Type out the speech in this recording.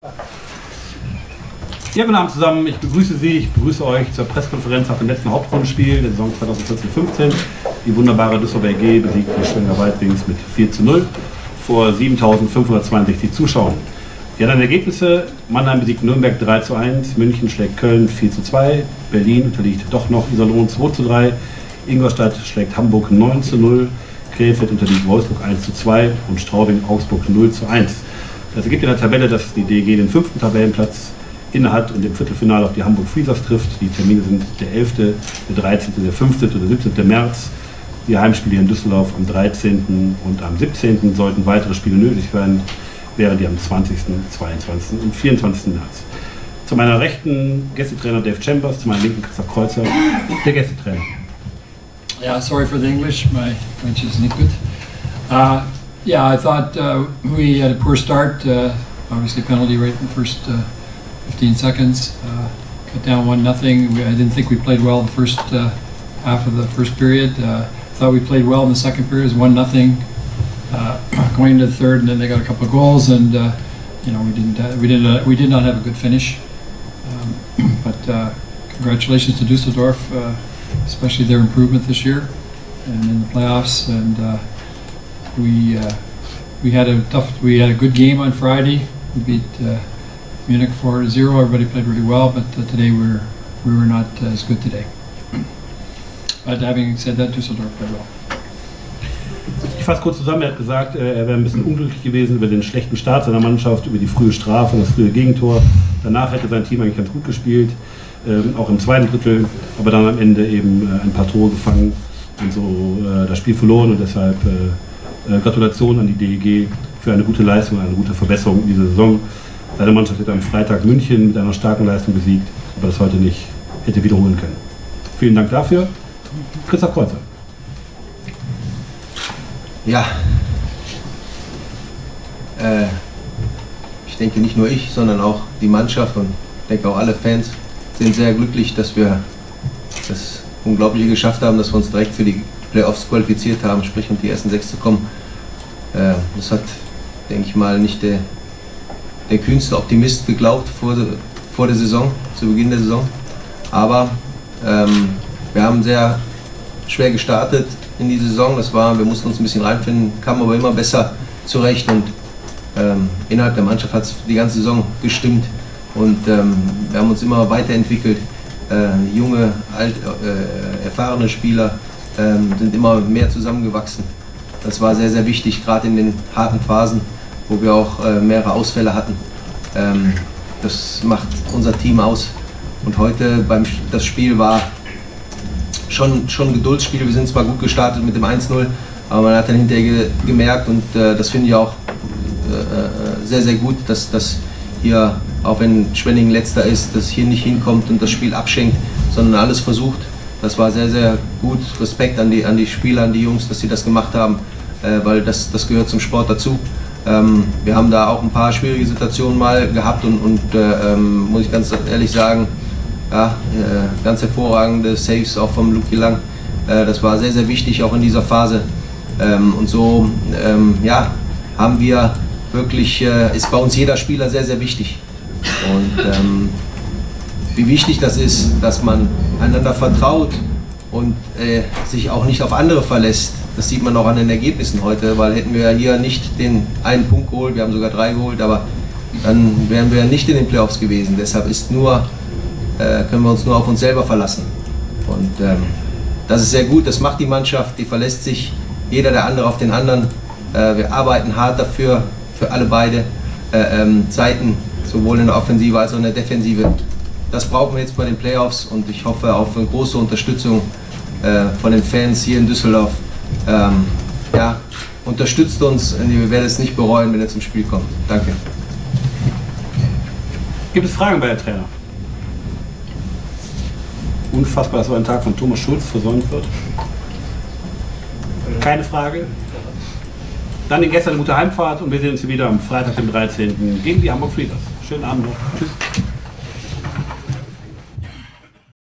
Ja, guten Abend zusammen. Ich begrüße euch zur Pressekonferenz nach dem letzten Hauptrundenspiel der Saison 2014-15. Die wunderbare Düsseldorfer EG besiegt die Schwenger Waldwings mit 4:0 vor 7.562 Zuschauern. Die anderen Ergebnisse: Mannheim besiegt Nürnberg 3:1, München schlägt Köln 4:2, Berlin unterliegt doch noch Iserlohn 2:3, Ingolstadt schlägt Hamburg 9:0, Krefeld unterliegt Wolfsburg 1:2 und Straubing Augsburg 0:1. Das ergibt in der Tabelle, dass die DEG den 5. Tabellenplatz innehat und im Viertelfinale auf die Hamburg Freezers trifft. Die Termine sind der 11., der 13., der 15. oder 17. März. Die Heimspiele hier in Düsseldorf am 13. und am 17. Sollten weitere Spiele nötig sein, wären die am 20., 22. und 24. März. Zu meiner rechten Gästetrainer Dave Chambers, zu meiner linken Christoph Kreuzer, der Gästetrainer. Yeah, sorry for the English, my French is not good. Yeah, I thought we had a poor start, obviously penalty rate in the first 15 seconds, cut down 1-0. I didn't think we played well the first half of the first period. Thought we played well in the second period. It was 1-0 going into the third, and then they got a couple of goals, and you know, we did not have a good finish. But congratulations to Düsseldorf, especially their improvement this year and in the playoffs. And we had a good game on Friday. We beat Munich 4-0. Everybody played really well, but today we were not as good today. But having said that, Düsseldorf played well. Ich fasse kurz zusammen, er hat gesagt, er wäre ein bisschen unglücklich gewesen über den schlechten Start seiner Mannschaft, über die frühe Strafe und das frühe Gegentor. Danach hätte sein Team eigentlich ganz gut gespielt, auch im zweiten Drittel, aber dann am Ende eben ein paar Tore gefangen und so das Spiel verloren, und deshalb Gratulation an die DEG für eine gute Leistung, eine gute Verbesserung in dieser Saison. Seine Mannschaft hat am Freitag München mit einer starken Leistung besiegt, aber das heute nicht hätte wiederholen können. Vielen Dank dafür. Christoph Kreuzer. Ja, ich denke nicht nur ich, sondern auch die Mannschaft und ich denke auch alle Fans sind sehr glücklich, dass wir das Unglaubliche geschafft haben, dass wir uns direkt für die Playoffs qualifiziert haben, sprich um die ersten 6 zu kommen. Das hat, denke ich mal, nicht der kühnste Optimist geglaubt vor der Saison, zu Beginn der Saison. Aber wir haben sehr schwer gestartet in die Saison. Wir mussten uns ein bisschen reinfinden, kamen aber immer besser zurecht, und innerhalb der Mannschaft hat es die ganze Saison gestimmt, und wir haben uns immer weiterentwickelt. Junge, erfahrene Spieler sind immer mehr zusammengewachsen. Das war sehr, sehr wichtig, gerade in den harten Phasen, wo wir auch mehrere Ausfälle hatten. Das macht unser Team aus. Und heute das Spiel war schon ein Geduldsspiel. Wir sind zwar gut gestartet mit dem 1:0, aber man hat dann hinterher gemerkt, und das finde ich auch sehr, sehr gut, dass hier, auch wenn Schwenningen letzter ist, dass hier nicht hinkommt und das Spiel abschenkt, sondern alles versucht. Das war sehr, sehr gut. Respekt an die Spieler, an die Jungs, dass sie das gemacht haben, weil das gehört zum Sport dazu. Wir haben da auch ein paar schwierige Situationen mal gehabt, und muss ich ganz ehrlich sagen, ja, ganz hervorragende Saves auch vom Luki Lang. Das war sehr, sehr wichtig, auch in dieser Phase. Und so ja, haben wir wirklich, ist bei uns jeder Spieler sehr, sehr wichtig. Und wie wichtig das ist, dass man einander vertraut und sich auch nicht auf andere verlässt. Das sieht man auch an den Ergebnissen heute, weil hätten wir hier nicht den einen Punkt geholt, wir haben sogar 3 geholt, aber dann wären wir nicht in den Playoffs gewesen. Deshalb können wir uns nur auf uns selber verlassen. Und das ist sehr gut, das macht die Mannschaft, die verlässt sich jeder der andere auf den anderen. Wir arbeiten hart dafür, für alle beide Seiten, sowohl in der Offensive als auch in der Defensive. Das brauchen wir jetzt bei den Playoffs, und ich hoffe auf eine große Unterstützung von den Fans hier in Düsseldorf. Ja, unterstützt uns, wir werden es nicht bereuen, wenn ihr zum Spiel kommt. Danke. Gibt es Fragen bei der Trainer? Unfassbar, dass so ein Tag von Thomas Schulz versäumt wird. Keine Frage. Dann gestern eine gute Heimfahrt, und wir sehen uns wieder am Freitag, dem 13. gegen die Hamburg Freezers. Schönen Abend noch. Tschüss.